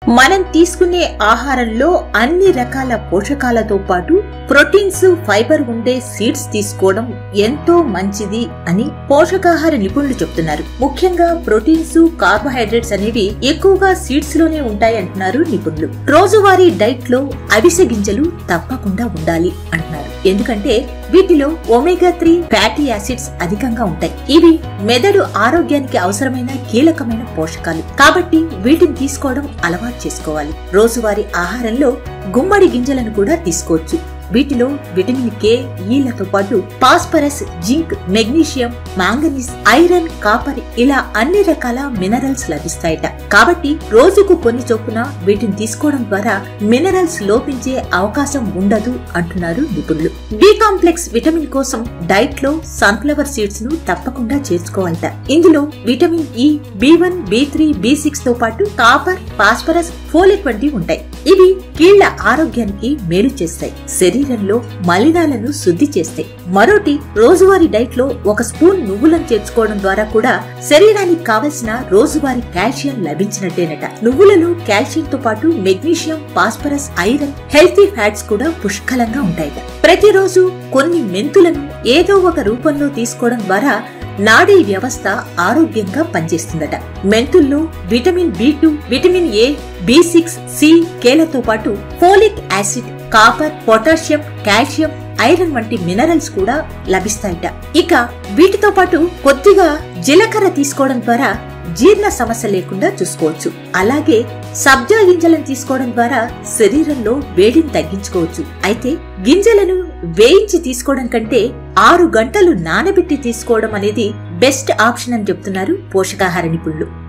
మనం తీసుకునే ఆహారంలో అన్ని రకాల పోషకాలతో పాటు ప్రోటీన్స్, ఫైబర్ ఉండే సీడ్స్ తీసుకోవడం ఎంతో మంచిది అని పోషకాహార నిపుణులు చెప్తున్నారు. ముఖ్యంగా ప్రోటీన్స్, కార్బోహైడ్రేట్స్ అనేవి ఎక్కువగా సీడ్స్ లోనే ఉంటాయి అంటున్నారు నిపుణులు. రోజువారీ డైట్ లో అవిసె గింజలు తప్పకుండా ఉండాలి అంటున్నారు. ఎందుకంటే వీటిలో ఒమేగా 3 ఫ్యాటీ యాసిడ్స్ అధికంగా ఉంటాయి. ఇవి మెదడు ఆరోగ్యానికి అవసరమైన కీలకమైన పోషకాలు కాబట్టి వీటిని తీసుకోవడం అలవాటు చేసుకోవాలి. రోజువారీ ఆహారంలో గుమ్మడి గింజలను కూడా తీసుకోవచ్చు. వీటిలో విటమిన్ కే, ఈలతో పాటు phosphorus, zinc, magnesium, manganese, iron, copper ఇలా అన్ని రకాల మినరల్స్ లభిస్తాయట. కాబట్టి రోజుకు కొన్ని చొప్పున వీటిని తీసుకోవడం ద్వారా మినరల్స్ లోపించే అవకాశం ఉండదు అంటున్నారు నిపుణులు. బి కాంప్లెక్స్ విటమిన్ కోసం డైట్ లో సన్ఫ్లవర్ సీడ్స్ ను తప్పకుండా చేర్చుకోవాలట. ఇందులో vitamin E, B1, B3, B6 తో పాటు కాపర్, ఫాస్ఫరస్, ఫోలేట్ వంటివి ఉంటాయి. ఇవి కీళ్ల ఆరోగ్యానికి మేలు చేస్తాయి. శరీరంలో మలినాలను శుద్ధి చేస్తాయి. మరోటి రోజువారీ డైట్ లో 1 స్పూన్ నువ్వులను చేర్చుకోవడం ద్వారా కూడా శరీరానికి కావలసిన రోజువారీ కాల్షియం లభించినట్టేనట. నువ్వులలో కాల్షియంతో పాటు magnesium, phosphorus, iron, healthy fats కూడా పుష్కలంగా ఉంటాయట. ప్రతిరోజు కొన్ని మెంతులను ఏదో ఒక రూపంలో తీసుకోవడం ద్వారా నాడీ వ్యవస్థ ఆరోగ్యంగా పనిచేస్తుందట. మెంతుల్లో vitamin B2, vitamin A, B6, C, కేలతో పాటు folic acid, copper, potassium, calcium, iron వంటి మినరల్స్ కూడా లభిస్తాయట. ఇక వీటితో పాటు కొద్దిగా జీలకర్ర తీసుకోవడం ద్వారా జీర్ణ సమస్య లేకుండా చూసుకోవచ్చు. అలాగే సబ్జా గింజలను తీసుకోవడం ద్వారా శరీరంలో వేడిని తగ్గించుకోవచ్చు. అయితే గింజలను వేయించి తీసుకోవడం కంటే 6 గంటలు నానబెట్టి తీసుకోవడం అనేది బెస్ట్ ఆప్షన్ అని చెప్తున్నారు పోషకాహార నిపుణులు.